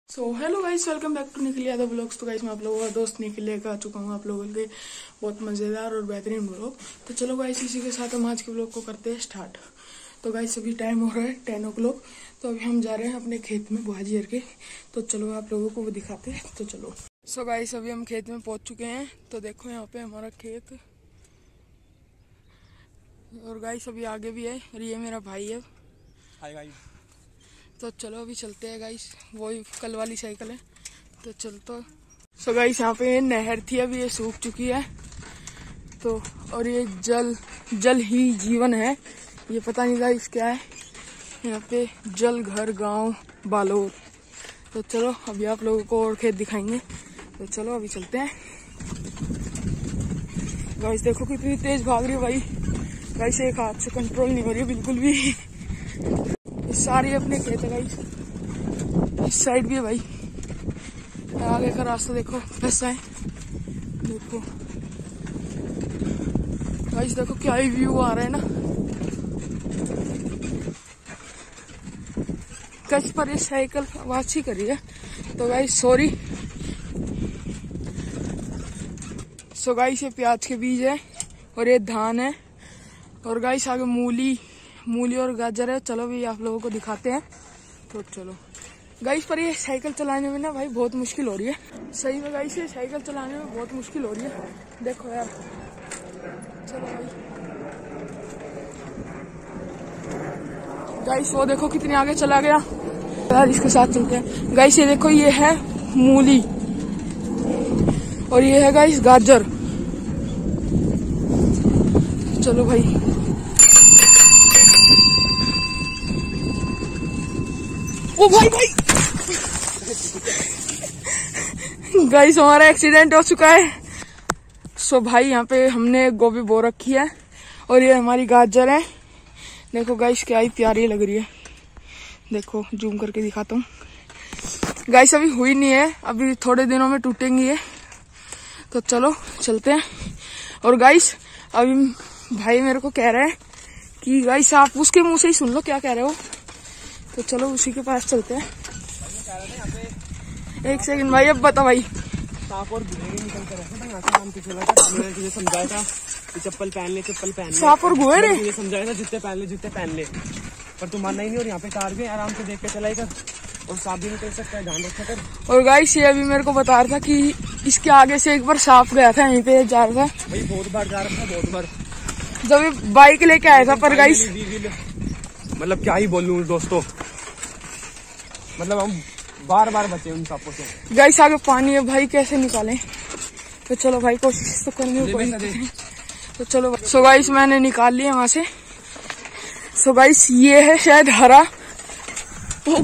So hello guys, welcome back to Nikhil Yadav blogs. तो guys मैं आप लोगों का दोस्त निखिल लेकर आ चुका हूँ आप लोगों के बहुत मज़ेदार और बेहतरीन ब्लॉग। तो चलो गाइस, इसी के साथ हम आज के ब्लॉग को करते हैं स्टार्ट। तो गाइस अभी टाइम हो रहा है 10 o'clock। तो अभी हम जा रहे हैं अपने खेत में बुआजी के। तो चलो आप लोगों को वो दिखाते हैं। तो चलो। सो गाइस अभी हम खेत में पहुँच चुके हैं। तो देखो यहाँ पे हमारा खेत, और गाइस अभी आगे भी है, और ये मेरा भाई है। Hi guys. तो चलो अभी चलते हैं गाइस, वही कल वाली साइकिल है। तो चलते। सो गाइस यहाँ पे नहर थी, अभी ये सूख चुकी है। तो और ये जल ही जीवन है, ये पता नहीं गाइस क्या है। यहाँ पे जल घर गांव बालोर। तो चलो अभी आप लोगों को और खेत दिखाएंगे। तो चलो अभी चलते हैं। गाइस देखो कितनी तेज भाग रही है भाई। गाइस एक हाथ से कंट्रोल नहीं हो रही है बिल्कुल भी। सारी अपने खेत है गाइस, इस साइड भी है भाई। आगे का रास्ता देखो कैसा है, देखो गाइस, देखो क्या ही व्यू आ रहा है ना। कच पर ये साइकिल आवाज ही कर रही है, तो गाइस सॉरी। सो गाइस ये प्याज के बीज है, और ये धान है, और गाइस आगे मूली और गाजर है। चलो भी आप लोगों को दिखाते हैं। तो चलो गाइस, पर ये साइकिल चलाने में ना भाई बहुत मुश्किल हो रही है। सही में गाइस ये साइकिल चलाने में बहुत मुश्किल हो रही है, देखो यार। चलो भाई गाइस, वो देखो कितनी आगे चला गया यार। इसके साथ चलते हैं गाइस। ये देखो, ये है मूली, और ये है गाइस गाजर। चलो भाई ओ भाई गाइस हमारा एक्सीडेंट हो चुका है। सो भाई यहाँ पे हमने गोभी बो रखी है, और ये हमारी गाजर है। देखो गाइस क्या ही प्यारी लग रही है, देखो जूम करके दिखाता हूँ। गाइस अभी हुई नहीं है, अभी थोड़े दिनों में टूटेंगी ये। तो चलो चलते हैं। और गाइस अभी भाई मेरे को कह रहे हैं कि गाइस आप उसके मुंह से ही सुन लो क्या कह रहे हो। तो चलो उसी के पास चलते हैं। एक सेकंड भाई, अब बता भाई। सांप और गुहेरे निकल कर यहाँ से आराम से चला था। मैंने तुझे समझाया था कि चप्पल पहन ले। सांप और गुहेरे तुझे समझाया था जूते पहन ले, पर तू मानना ही नहीं। और यहाँ पे तार भी आराम से देख के चलाई कर, और सांप भी निकल सकता है, ध्यान रखा कर। और गाइस ये अभी मेरे को बता रहा था कि इसके आगे से एक बार सांप गया था, यहीं पे जा रहा था भाई। बहुत बार जा रहा था, बहुत बार, जब ये बाइक लेके आया था। पर गाइस मतलब क्या ही बोलूं दोस्तों, मतलब हम बार बचे उन सांपों से। गाइस आगे पानी है भाई, कैसे निकालें। तो चलो भाई कोशिश तो करनी होगी। तो चलो। सो गाइस मैंने निकाल लिया वहां से। सो गाइस ये है शायद हरा। ओ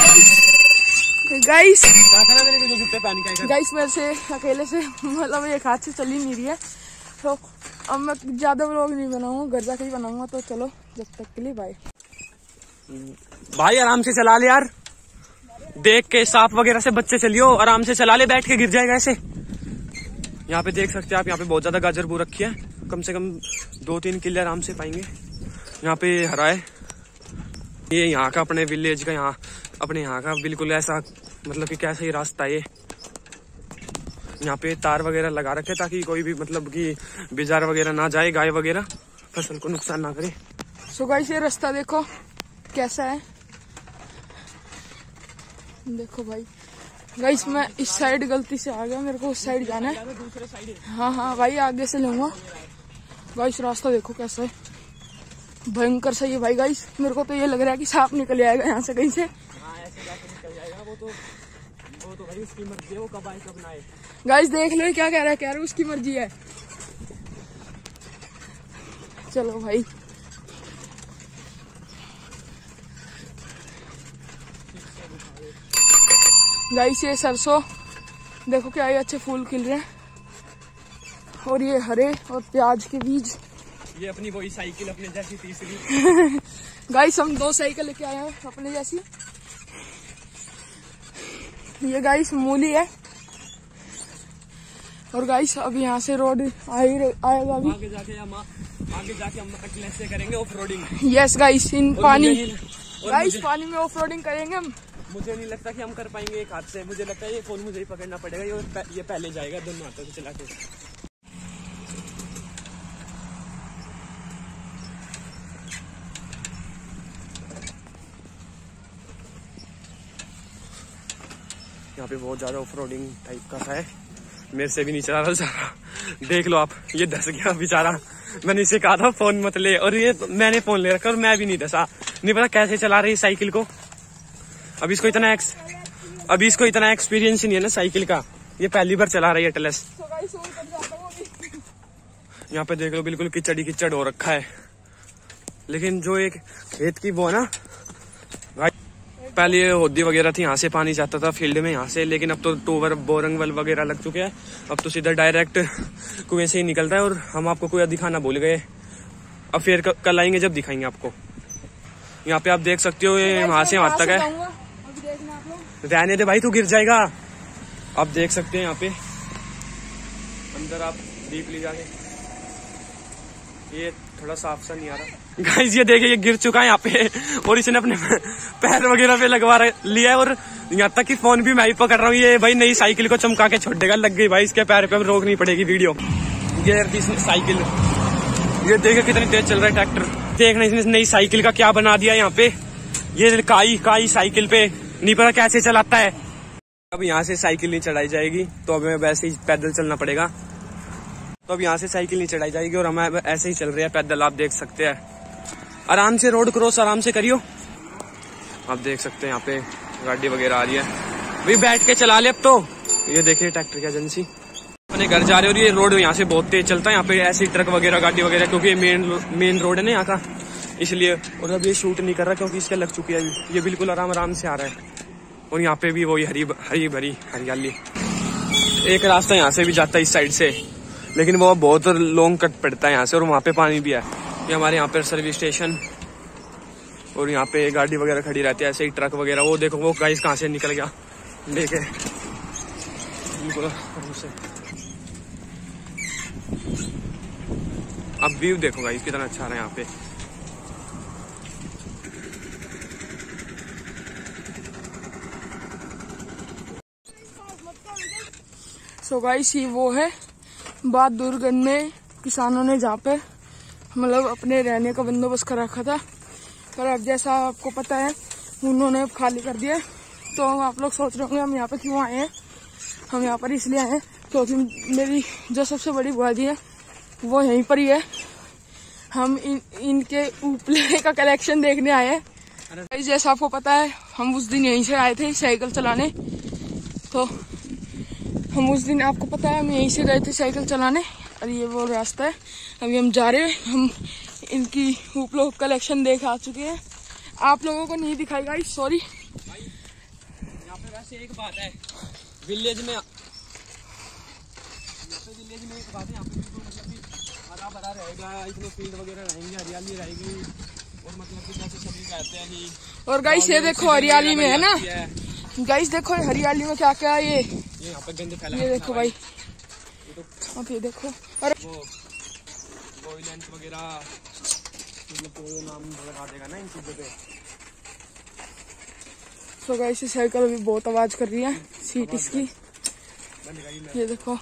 गाइस मेरे से अकेले से मतलब एक हाथ से चल ही नहीं रही है। तो अब मैं ज्यादा व्लॉग नहीं बनाऊंगा, घर जाके ही बनाऊंगा। तो चलो जब तक के लिए बाय भाई। आराम से चला ले यार, देख के सांप वगैरह से बच्चे चलियो। आराम से चला ले, बैठ के गिर जाएगा ऐसे। यहाँ पे देख सकते हैं आप, यहाँ पे बहुत ज्यादा गाजर बो रखी है। कम से कम 2-3 किले आराम से पाएंगे। यहाँ पे हरा है, ये यहाँ का अपने विलेज का, यहाँ अपने यहाँ का बिल्कुल ऐसा मतलब कि कैसा ही रास्ता है ये। यहाँ पे तार वगैरह लगा रखे ताकि कोई भी मतलब कि बिजार वगैरह ना जाए, गाय वगैरह फसल को नुकसान ना करे। सो गाइस ये रास्ता देखो कैसा है, देखो भाई। गाइस मैं इस साइड गलती से आ गया, मेरे को उस साइड जाना है। दूसरे साइड हाँ भाई आगे से लूंगा। गाइस रास्ता देखो कैसा है, भयंकर सही है भाई। गाइस मेरे को तो ये लग रहा है कि सांप निकल जाएगा यहाँ से कहीं से। हाँ ऐसे जाके निकल जाएगा। वो तो भाई उसकी मर्जी है, वो कब आए कब ना आए। गाइस देख लो क्या कह रहा है, उसकी मर्जी है। चलो भाई गाइस ये सरसों देखो क्या ये अच्छे फूल खिल रहे हैं, और ये हरे और प्याज के बीज। ये अपनी वही साइकिल अपने जैसी तीसरी। गाइस हम 2 साइकिल लेके आए हैं अपने जैसी। ये गाइस मूली है, और गाइस अभी यहाँ से रोड आएगा अभी। आगे जाके हम करेंगे ऑफ रोडिंग। यस गाइस इन पानी गाइस पानी में ऑफ रोडिंग करेंगे हम। मुझे नहीं लगता कि हम कर पाएंगे एक हाथ से, मुझे लगता है ये फोन मुझे ही पकड़ना पड़ेगा, ये पहले जाएगा दोनों हाथों से चला के। यहाँ पे बहुत ज्यादा ऑफ रोडिंग टाइप का है, मेरे से भी नहीं चला रहा सारा। देख लो आप, ये धस गया बेचारा। मैंने इसे कहा था फोन मत ले, और ये मैंने फोन ले रखा और मैं भी नहीं धसा। नहीं पता कैसे चला रही साइकिल को। अभी इसको इतना एक्सपीरियंस नहीं है ना साइकिल का, ये पहली बार चला रही है टलस। यहाँ पे देख लो बिल्कुल कीचड़ हो रखा है, लेकिन जो एक खेत की वो है ना, पहले ये होदी वगैरह थी, यहाँ से पानी जाता था फील्ड में यहाँ से, लेकिन अब तो टोवर बोरिंग वेल वगैरह लग चुके हैं। अब तो सीधा डायरेक्ट कुएं से ही निकलता है, और हम आपको कुएं दिखाना भूल गए। अब फिर कल आएंगे जब दिखाएंगे आपको। यहाँ पे आप देख सकते हो ये वहां से वहां तक है। रहने दे भाई, तू गिर जाएगा। आप देख सकते हैं यहाँ पे अंदर, आप डीपली जाके, ये थोड़ा साफ सा नहीं आ रहा। गाइस ये देखिए, ये गिर चुका है यहाँ पे, और इसने अपने पैर वगैरह पे लगवा लिया है, और यहाँ तक कि फोन भी मैं ही पकड़ रहा हूँ। ये भाई नई साइकिल को चमका के छोड़ देगा, लग गई भाई इसके पैर पे, रोकनी पड़ेगी वीडियो। गियर थी साइकिल, ये देखिए कितनी तेज चल रहा है ट्रैक्टर। देखना इसने नई साइकिल का क्या बना दिया यहाँ पे, ये काई साइकिल पे, नहीं पता कैसे चलाता है। अब यहाँ से साइकिल नहीं चढ़ाई जाएगी, तो हमें वैसे ही पैदल चलना पड़ेगा। तो अब यहाँ से साइकिल नहीं चढ़ाई जाएगी, और हमें ऐसे ही चल रहे हैं पैदल। आप देख सकते हैं, आराम से रोड क्रॉस आराम से करियो। आप देख सकते हैं यहाँ पे गाड़ी वगैरह आ रही है, भाई बैठ के चला ले अब तो। ये देखिए ट्रैक्टर की एजेंसी अपने घर जा रहे हो। ये रोड यहाँ से बहुत तेज चलता है, यहाँ पे ऐसी ट्रक वगैरह गाड़ी वगैरह, क्योंकि ये मेन रोड है ना यहाँ का, इसलिए। और अब ये शूट नहीं कर रहा क्योंकि इसके लग चुकी है, ये बिल्कुल आराम से आ रहा है। और यहाँ पे भी वही हरी भरी हरियाली। एक रास्ता यहाँ से भी जाता है इस साइड से, लेकिन वो बहुत लॉन्ग कट पड़ता है यहाँ से, और वहाँ पे पानी भी है। ये हमारे यहाँ पे सर्विस स्टेशन, और यहाँ पे गाड़ी वगैरह खड़ी रहती है, ऐसे ही ट्रक वगैरह। वो देखो वो गाइस कहाँ से निकल गया, देखे बिल्कुल। अब व्यू देखो गाइस कितना अच्छा है यहाँ पे। सो गाइस ये वो है बात दुर्गंध में किसानों ने जहाँ पे मतलब अपने रहने का बंदोबस्त कर रखा था, पर अब जैसा आपको पता है उन्होंने अब खाली कर दिया। तो आप लोग सोच रहे होंगे हम यहाँ पे क्यों आए हैं। हम यहाँ पर इसलिए आए हैं क्योंकि मेरी जो सबसे बड़ी बुआ जी है वो यहीं पर ही है। हम इनके उपले का कलेक्शन देखने आए हैं। जैसा आपको पता है हम उस दिन यहीं से आए थे साइकिल चलाने, तो हम उस दिन आपको पता है हम यहीं से गए थे साइकिल चलाने, और ये वो रास्ता है। अभी हम जा रहे हैं, हम इनकी उपलों कलेक्शन देख आ चुके हैं। आप लोगों को नहीं दिखाई गाइस, सॉरी। यहाँ पे वैसे एक बात है, विलेज में एक बात है, यहाँ पे मतलब कि हरा भरा रहेगा, इतने फील्ड वगैरह रहेंगे, हरियाली रहेगी, और मतलब कि जैसे सभी कहते हैं कि। और गाइस ये देखो हरियाली में है ना, गाइस देखो हरियाली में क्या क्या है। ये यहाँ पे गंद फैला, ये देखो भाई, अब ये देखो। अरे वो लेंस वगैरह मतलब कोई नाम लगा देगा ना इन चीजों पे। सो गाइस साइकिल अभी बहुत आवाज कर रही है, सीट इसकी ये देखो।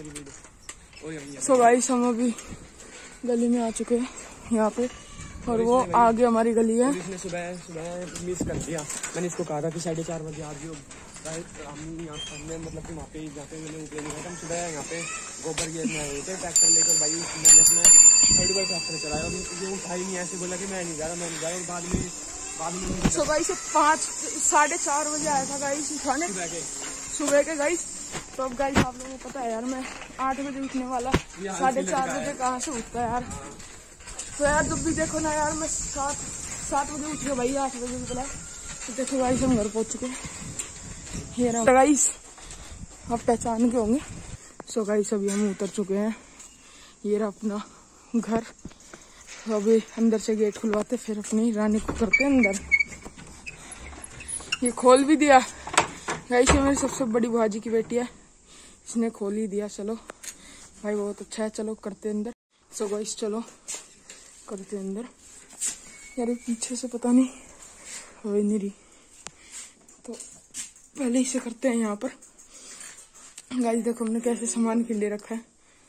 सो गाइस हम अभी गली में आ चुके हैं यहाँ पे, और वो आगे हमारी गली है। इसने सुबह मिस कर दिया, मैंने इसको कहा था कि 4:30 बजे आ जाओ। हमने मतलब कि वहाँ पे मैंने ऊपर दिखा था, हम सुबह यहाँ पे गोबर गेट में आए थे ट्रैक्टर लेकर। भाई मैंने अपना थर्ड बार ट्रैक्टर चलाया, और ये उठा ही नहीं, ऐसे बोला कि मैं नहीं जा रहा। और बाद में सो गाइस 4:30 बजे आया था गाइस उठाने सुबह के गाइस। तो अब गाइस आप लोगों को पता है यार मैं 8 बजे उठने वाला, 4:30 बजे कहाँ से उठता है यार। तो यार जब भी देखो ना यार मैं 7 बजे उठ गया भाई, 8 बजे निकला। तो देखो गाइस हम घर पहुंच चुके हैं। ये रहा गाइस, आप पहचान के होंगे। सो गाइस अभी हम उतर चुके हैं, ये रहा अपना घर। तो अभी अंदर से गेट खुलवाते, फिर अपनी रानी को करते हैं अंदर। ये खोल भी दिया गाइस, ये मेरी सबसे बड़ी भाजी की बेटी है, इसने खोल ही दिया। चलो भाई बहुत अच्छा है, चलो करते अंदर। सो गाइस चलो करते अंदर। यार पीछे से पता नहीं हो ही नहीं रही, तो पहले इसे करते हैं यहाँ पर। गाइस देखो हमने कैसे सामान के लिए रखा है।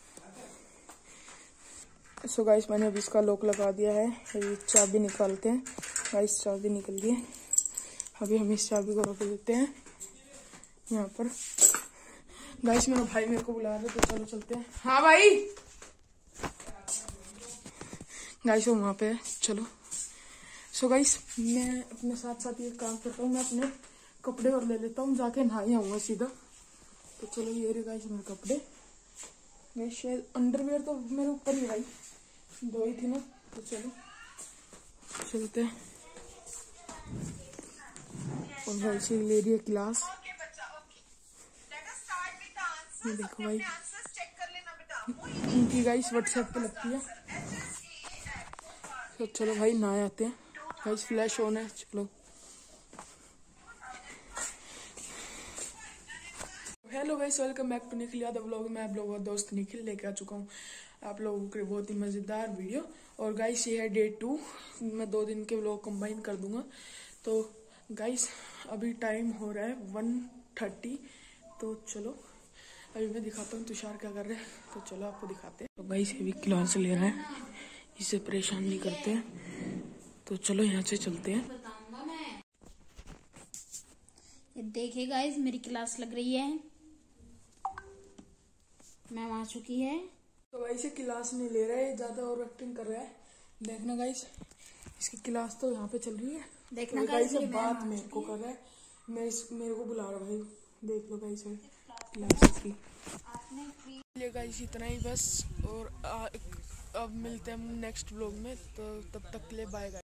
सो गाइस मैंने अभी इसका लॉक लगा दिया है। ये चाबी निकालते हैं। गाइस चाबी निकल गई है। अभी हम इस चाबी को रख देते हैं यहाँ पर। गाइस मेरा भाई मेरे को बुला रहा है, तो चलो चलते हैं। हाँ भाई। गाइस वो वहाँ पे है, चलो। सो गाइस मैं अपने साथ साथ ये काम करता हूँ, मैं अपने कपड़े और ले लेता हूँ, जाके नहाई आऊंगा सीधा। तो चलो ये रहे गाइस मेरे कपड़े। मैं शायद अंडरवेयर तो मेरे ऊपर ही भाई, दो ही थी ना। तो चलो चलते हैं। और भाई से ले रही है क्लास। ये देखो भाई इनकी गाइस व्हाट्सएप पे लगती है। तो चलो भाई नहा आते हैं। गाइस फ्लैश ऑन है, चलो। Hello guys, welcome back to Nikhil Yadav vlog. मैं आप लोगों का दोस्त निखिल लेके आ चुका हूँ आप लोगों के बहुत ही मजेदार वीडियो। और गाइस ये है डे 2। मैं 2 दिन के व्लॉग कंबाइन कर दूंगा। तो गाइस अभी टाइम हो रहा है 1:30। तो चलो अभी मैं दिखाता हूँ तुषार क्या कर रहे हैं। तो चलो आपको दिखाते हैं। तो गाइस ये भी क्लास ले रहा है, इसे परेशान नहीं करते हैं। तो चलो यहाँ से चलते हैं। ये देखिए गाइस मेरी क्लास लग रही है, मैम आ चुकी है। तो गाइस ये क्लास नहीं ले रहा है, ज्यादा ओवर एक्टिंग कर रहा है। देखना गाइस इसकी क्लास तो यहाँ पे चल रही है। देखना तो गाइस बात मेरे को कर रहा है, मेरे को बुला रहा भाई। देख लो गाइस क्लास की। ये गाइस इतना ही बस। और अब मिलते हैं नेक्स्ट व्लॉग में। तो तब तक के लिए बाय गाइस।